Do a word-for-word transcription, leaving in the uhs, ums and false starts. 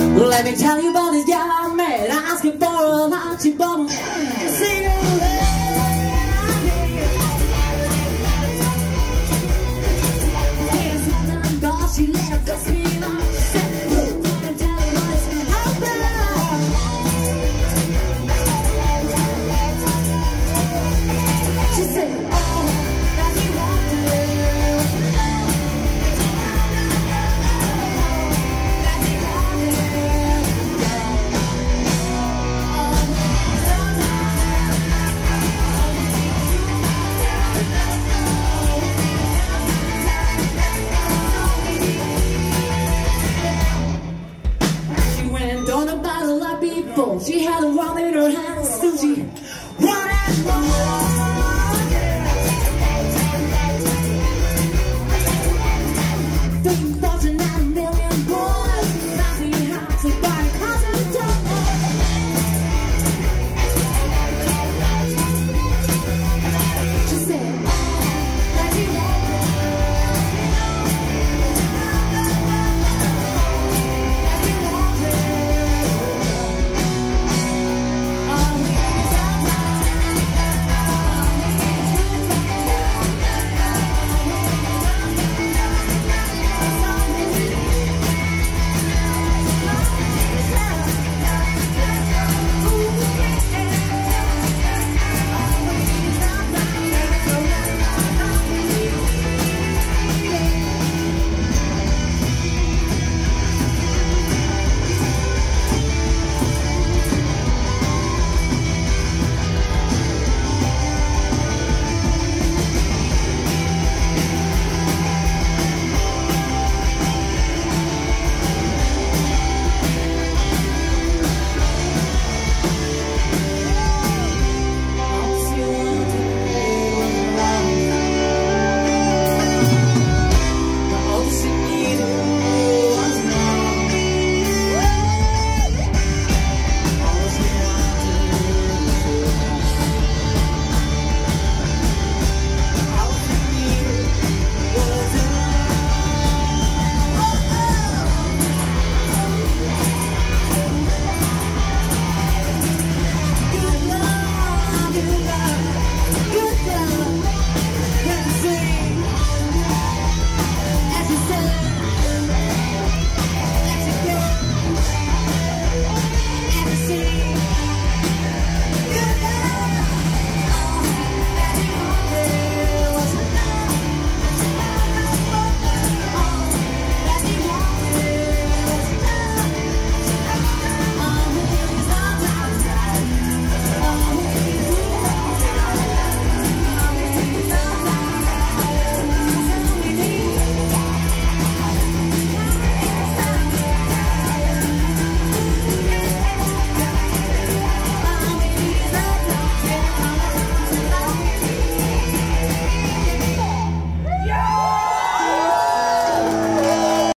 Let me tell you about this young man asking for a matching bomb. Sing away. She let us be like she said, oh, that you want to live. That you want to live. She went on a battle like before. She had a wand in her hands, still she wanted more.